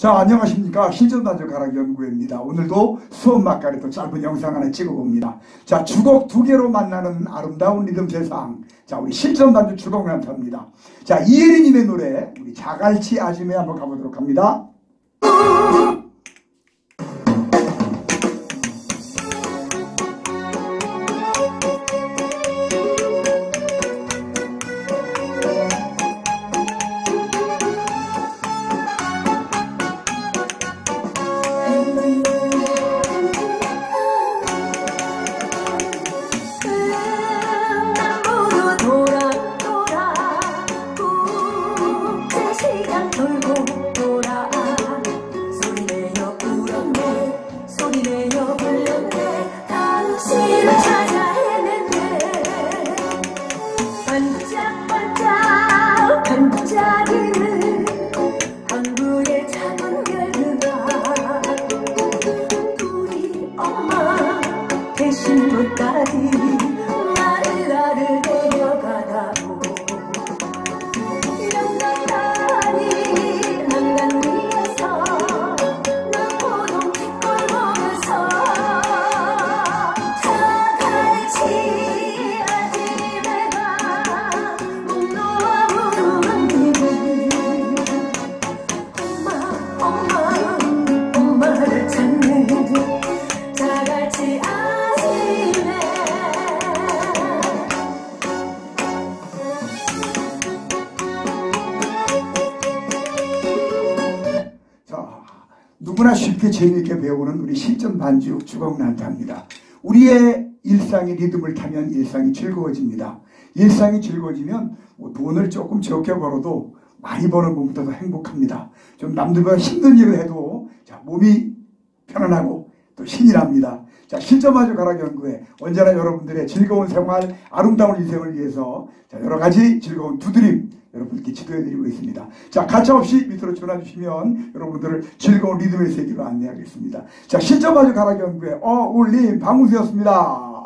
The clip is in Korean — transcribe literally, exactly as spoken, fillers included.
자, 안녕하십니까. 실전단조 가락연구회입니다. 오늘도 수업 막간에 또 짧은 영상 하나 찍어봅니다. 자, 주곡 두 개로 만나는 아름다운 리듬 세상. 자, 우리 실전단조 주곡 난타입니다. 자, 이혜리님의 노래 우리 자갈치 아지매 한번 가보도록 합니다. 반짝이는 항구의 작은 별들아 우리 엄마 계신 곳까지 나를 나를 데려가다오. 영광다리 난간 위에서 남포동 뒷골 보면서 자갈치 아지매가 목 놓아 부르는 엄마를 찾는 자갈치 아지매. 자, 누구나 쉽게 재미있게 배우는 우리 실전 반주 주곡 난타입니다. 우리의 일상의 리듬을 타면 일상이 즐거워집니다. 일상이 즐거워지면 뭐 돈을 조금 적게 벌어도 많이 버는 몸부터 더 행복합니다. 좀 남들보다 힘든 일을 해도 자, 몸이 편안하고 또 신이 납니다. 자, 실전반주 가락연구회 언제나 여러분들의 즐거운 생활, 아름다운 인생을 위해서 자, 여러 가지 즐거운 두드림 여러분께 지도해드리고 있습니다. 자, 가차없이 밑으로 전화주시면 여러분들을 즐거운 리듬의 세계로 안내하겠습니다. 자, 실전반주 가락연구회 어울림 박문수였습니다.